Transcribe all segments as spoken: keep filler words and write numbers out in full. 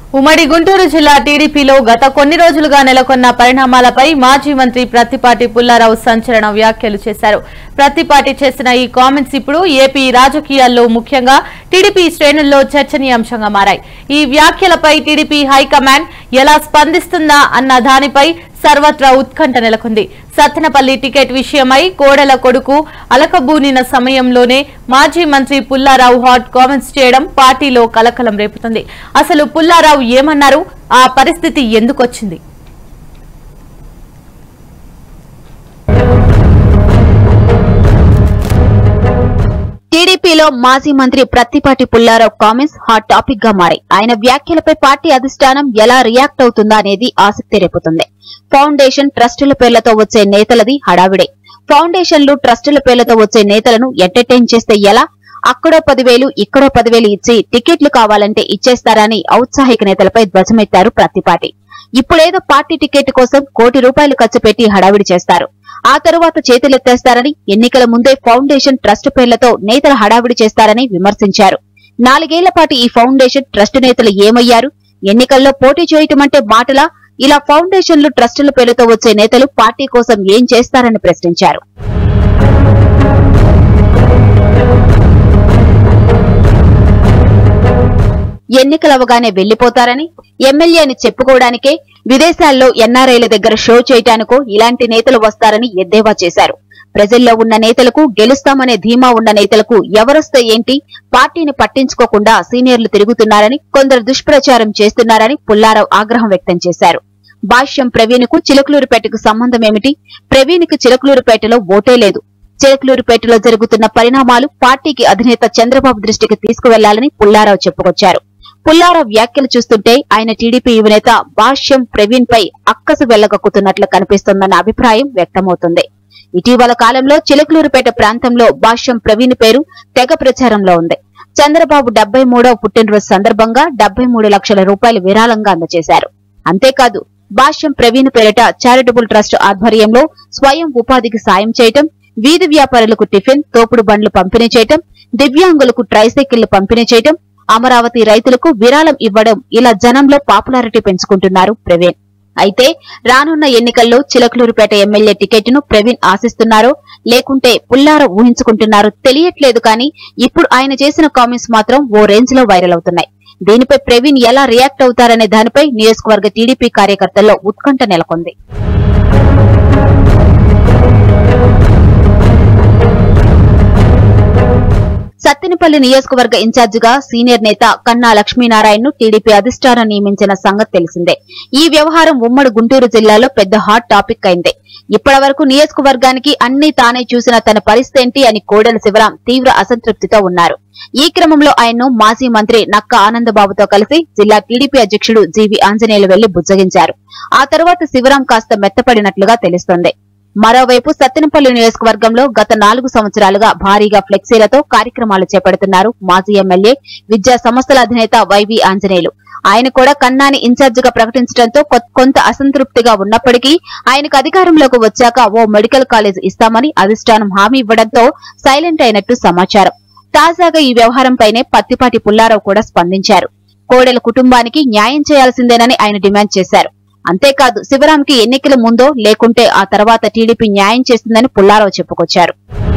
ఉమ్మడి గుంటూరు జిల్లా టీడీపీలో గత కొన్ని రోజులుగా నెలకొన్న పరిణామాలపై మాజీ మంత్రి ప్రత్తిపాటి పుల్లారావు సంచలన వ్యాఖ్యలు చేశారు. ప్రత్తిపాటి చేసిన ఈ కామెంట్స్ ఇప్పుడు ఏపీ రాజకీయాల్లో ముఖ్యంగా టీడీపీ శ్రేణుల్లో చర్చనీయాంశంగా మారాయి. ఈ వ్యాఖ్యలపై టీడీపీ హైకమాండ్ ఎలా స్పందిస్తుందా అన్న దానిపై సర్వత్రా ఉత్కంఠ నెలకొంది. సత్తెనపల్లి టికెట్ విషయమై కోడెల కొడుకు అలకబూనిన సమయంలోనే మాజీ మంత్రి పుల్లారావు హాట్ కామెంట్స్ చేయడం పార్టీలో కలకలం రేపుతుంది. అసలు పుల్లారావు ఏమన్నారు? ఆ పరిస్థితి ఎందుకొచ్చింది? టీడీపీలో మాజీ మంత్రి Prathipati Pullarao comments hot topic గా మారాయి. ఆయన వ్యాఖ్యలపై పార్టీ అధిష్టానం ఎలా రియాక్ట్ అవుతుందా అనేది ఆసక్తి రేపుతుంది. ఫౌండేషన్ ట్రస్టుల పేర్లతో వచ్చే నేతలది హడావిడే. ఫౌండేషన్లు ట్రస్టుల పేర్లతో వచ్చే నేతలను ఎంటర్టైన్ చేస్తే ఎలా? అక్కడో పదివేలు ఇక్కడో పదివేలు ఇచ్చి టికెట్లు కావాలంటే ఇచ్చేస్తారని ఔత్సాహిక నేతలపై ధ్వజమెత్తారు ప్రత్తిపాటి. ఇప్పుడేదో పార్టీ టికెట్ కోసం కోటి రూపాయలు ఖర్చు పెట్టి హడావిడి చేస్తారు, ఆ తరువాత చేతులెత్తేస్తారని, ఎన్నికల ముందే ఫౌండేషన్ ట్రస్ట్ పేర్లతో నేతల హడావిడి చేస్తారని విమర్శించారు. నాలుగేళ్ల పాటు ఈ ఫౌండేషన్ ట్రస్ట్ నేతలు ఏమయ్యారు? ఎన్నికల్లో పోటీ చేయటమంటే మాటలా? ఇలా ఫౌండేషన్లు ట్రస్టుల పేర్లతో వచ్చే నేతలు పార్టీ కోసం ఏం చేస్తారని ప్రశ్నించారు. ఎన్నికలవగానే వెళ్లిపోతారని, ఎమ్మెల్యేని చెప్పుకోవడానికే విదేశాల్లో ఎన్ఆర్ఐల దగ్గర షో చేయటానికో ఇలాంటి నేతలు వస్తారని ఎద్దేవా చేశారు. ప్రజల్లో ఉన్న నేతలకు, గెలుస్తామనే ధీమా ఉన్న నేతలకు ఎవరొస్తే ఏంటి, పార్టీని పట్టించుకోకుండా సీనియర్లు తిరుగుతున్నారని, కొందరు దుష్ప్రచారం చేస్తున్నారని పుల్లారావు ఆగ్రహం వ్యక్తం చేశారు. భాష్యం ప్రవీణ్ కు చిలకలూరిపేటకు సంబంధమేమిటి? ప్రవీణ్ కు చిలకలూరిపేటలో ఓటే లేదు. చిలకలూరిపేటలో జరుగుతున్న పరిణామాలు పార్టీకి అధినేత చంద్రబాబు దృష్టికి తీసుకువెళ్లాలని పుల్లారావు చెప్పుకొచ్చారు. పుల్లారావు వ్యాఖ్యలు చూస్తుంటే ఆయన టీడీపీ యువనేత భాష్యం ప్రవీణ్ పై అక్కసు వెళ్లగక్కుతున్నట్లు కనిపిస్తోందన్న అభిప్రాయం వ్యక్తమవుతుంది. ఇటీవల కాలంలో చిలకలూరిపేట ప్రాంతంలో భాష్యం ప్రవీణ్ పేరు తెగ ప్రచారంలో ఉంది. చంద్రబాబు డెబ్బై మూడవ పుట్టినరోజు సందర్భంగా డెబ్బై మూడు లక్షల రూపాయలు విరాళంగా అందజేశారు. అంతేకాదు భాష్యం ప్రవీణ్ పేరిట చారిటబుల్ ట్రస్ట్ ఆధ్వర్యంలో స్వయం ఉపాధికి సాయం చేయటం, వీధి వ్యాపారులకు టిఫిన్, తోపుడు బండ్లు పంపిణీ చేయటం, దివ్యాంగులకు ట్రైసైకిళ్లు పంపిణీ చేయటం, అమరావతి రైతులకు విరాళం ఇవ్వడం, ఇలా జనంలో పాపులారిటీ పెంచుకుంటున్నారు ప్రవీణ్. అయితే రానున్న ఎన్నికల్లో చిలకలూరిపేట ఎమ్మెల్యే టికెట్ను ప్రవీణ్ ఆశిస్తున్నారో లేకుంటే పుల్లారావు ఊహించుకుంటున్నారో తెలియట్లేదు, కానీ ఇప్పుడు ఆయన చేసిన కామెంట్స్ మాత్రం ఓ రేంజ్ లో వైరల్ అవుతున్నాయి. దీనిపై ప్రవీణ్ ఎలా రియాక్ట్ అవుతారనే దానిపై నియోజకవర్గ టీడీపీ కార్యకర్తల్లో ఉత్కంఠ నెలకొంది. సత్తెనపల్లి నియోజకవర్గ ఇన్ఛార్జిగా సీనియర్ నేత కన్నా లక్ష్మీనారాయణను టీడీపీ అధిష్టానం నియమించిన సంగతి తెలిసిందే. ఈ వ్యవహారం ఉమ్మడి గుంటూరు జిల్లాలో పెద్ద హాట్ టాపిక్ అయింది. ఇప్పటివరకు నియోజకవర్గానికి అన్ని తానే చూసిన తన పరిస్థితి ఏంటి అని కోడెల శివరాం తీవ్ర అసంతృప్తితో ఉన్నారు. ఈ క్రమంలో ఆయన్ను మాజీ మంత్రి నక్క ఆనందబాబుతో కలిసి జిల్లా టీడీపీ అధ్యక్షుడు జీవీ ఆంజనేయులు వెళ్లి బుజ్జగించారు. ఆ తర్వాత శివరాం కాస్త మెత్తపడినట్లుగా తెలుస్తోంది. మరోవైపు సత్తెనపల్లి నియోజకవర్గంలో గత నాలుగు సంవత్సరాలుగా భారీగా ఫ్లెక్సీలతో కార్యక్రమాలు చేపడుతున్నారు మాజీ ఎమ్మెల్యే, విద్యా సంస్థల అధినేత వైవీ ఆంజనేయులు. ఆయన కూడా కన్నాని ఇన్ఛార్జిగా ప్రకటించడంతో కొంత అసంతృప్తిగా ఉన్నప్పటికీ ఆయనకు అధికారంలోకి వచ్చాక ఓ మెడికల్ కాలేజ్ ఇస్తామని అధిష్టానం హామీ ఇవ్వడంతో సైలెంట్ అయినట్టు సమాచారం. తాజాగా ఈ వ్యవహారంపైనే పత్తిపాటి పుల్లారావు కూడా స్పందించారు. కోడెల కుటుంబానికి న్యాయం చేయాల్సిందేనని ఆయన డిమాండ్ చేశారు. అంతేకాదు శివరాంకి ఎన్నికల ముందో లేకుంటే ఆ తర్వాత టీడీపీ న్యాయం చేస్తుందని పుల్లారావు చెప్పుకొచ్చారు.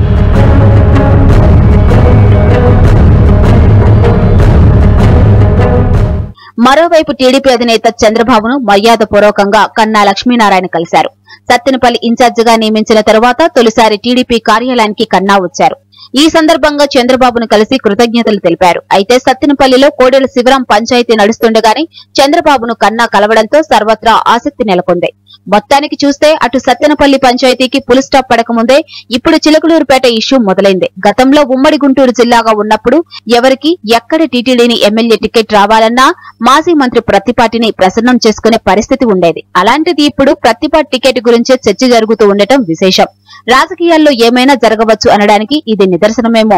మరోవైపు టీడీపీ అధినేత చంద్రబాబును మర్యాదపూర్వకంగా కన్నా లక్ష్మీనారాయణ కలిశారు. సత్తెనపల్లి ఇన్ఛార్జిగా నియమించిన తరువాత తొలిసారి టీడీపీ కార్యాలయానికి కన్నా వచ్చారు. ఈ సందర్భంగా చంద్రబాబును కలిసి కృతజ్ఞతలు తెలిపారు. అయితే సత్తెనపల్లిలో కోడెల శివరాం పంచాయతీ నడుస్తుండగానే చంద్రబాబును కన్నా కలవడంతో సర్వత్రా ఆసక్తి నెలకొంది. మొత్తానికి చూస్తే అటు సత్తెనపల్లి పంచాయతీకి పుల్ స్టాప్ పడకముందే ఇప్పుడు చిలకలూరుపేట ఇష్యూ మొదలైంది. గతంలో ఉమ్మడి గుంటూరు జిల్లాగా ఉన్నప్పుడు ఎవరికి ఎక్కడ టీటీడీని ఎమ్మెల్యే టికెట్ రావాలన్నా మాజీ మంత్రి ప్రత్తిపాటిని ప్రసన్నం చేసుకునే పరిస్థితి ఉండేది. అలాంటిది ఇప్పుడు ప్రత్తిపాటి టికెట్ గురించే చర్చ జరుగుతూ ఉండటం విశేషం. రాజకీయాల్లో ఏమైనా జరగవచ్చు అనడానికి ఇది నిదర్శనమేమో.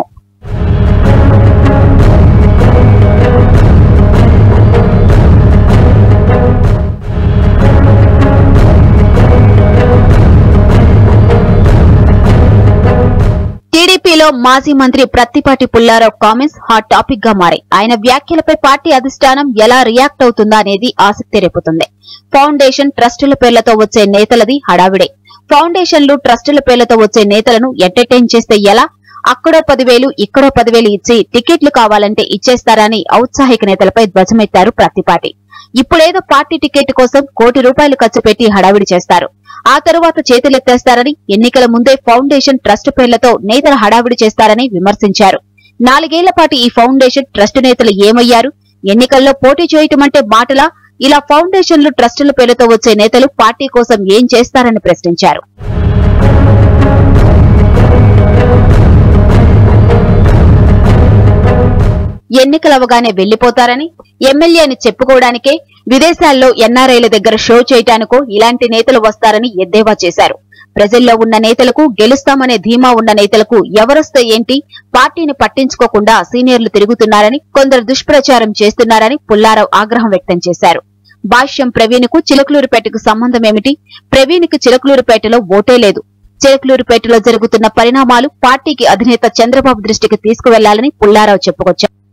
టీడీపీలో ఏపీలో మాజీ మంత్రి Prathipati Pullarao comments hot topic గా మారాయి. ఆయన వ్యాఖ్యలపై పార్టీ అధిష్టానం ఎలా రియాక్ట్ అవుతుందా అనేది ఆసక్తి రేపుతుంది. ఫౌండేషన్ ట్రస్టుల పేర్లతో వచ్చే నేతలది హడావిడే. ఫౌండేషన్లు ట్రస్టుల పేర్లతో వచ్చే నేతలను ఎంటర్టైన్ చేస్తే ఎలా? అక్కడో పదివేలు ఇక్కడో పదివేలు ఇచ్చి టికెట్లు కావాలంటే ఇచ్చేస్తారని ఔత్సాహిక నేతలపై ధ్వజమెత్తారు ప్రత్తిపాటి. ఇప్పుడేదో పార్టీ టికెట్ కోసం కోటి రూపాయలు ఖర్చు పెట్టి హడావిడి చేస్తారు, ఆ తరువాత చేతులెత్తేస్తారని, ఎన్నికల ముందే ఫౌండేషన్ ట్రస్ట్ పేర్లతో నేతలు హడావిడి చేస్తారని విమర్శించారు. నాలుగేళ్ల పాటు ఈ ఫౌండేషన్ ట్రస్ట్ నేతలు ఏమయ్యారు? ఎన్నికల్లో పోటీ చేయటమంటే మాటలా? ఇలా ఫౌండేషన్లు ట్రస్టుల పేర్లతో వచ్చే నేతలు పార్టీ కోసం ఏం చేస్తారని ప్రశ్నించారు. ఎన్నికలవగానే వెళ్లిపోతారని, ఎమ్మెల్యే అని చెప్పుకోవడానికే విదేశాల్లో ఎన్ఆర్ఐల దగ్గర షో చేయటానికో ఇలాంటి నేతలు వస్తారని ఎద్దేవా చేశారు. ప్రజల్లో ఉన్న నేతలకు, గెలుస్తామనే ధీమా ఉన్న నేతలకు ఎవరొస్తే ఏంటి, పార్టీని పట్టించుకోకుండా సీనియర్లు తిరుగుతున్నారని, కొందరు దుష్ప్రచారం చేస్తున్నారని పుల్లారావు ఆగ్రహం వ్యక్తం చేశారు. భాష్యం ప్రవీణ్ కు చిలకలూరిపేటకు సంబంధమేమిటి? ప్రవీణ్ కు చిలకలూరిపేటలో ఓటే లేదు. చిలకలూరిపేటలో జరుగుతున్న పరిణామాలు పార్టీకి అధినేత చంద్రబాబు దృష్టికి తీసుకువెళ్లాలని పుల్లారావు చెప్పుకొచ్చారు.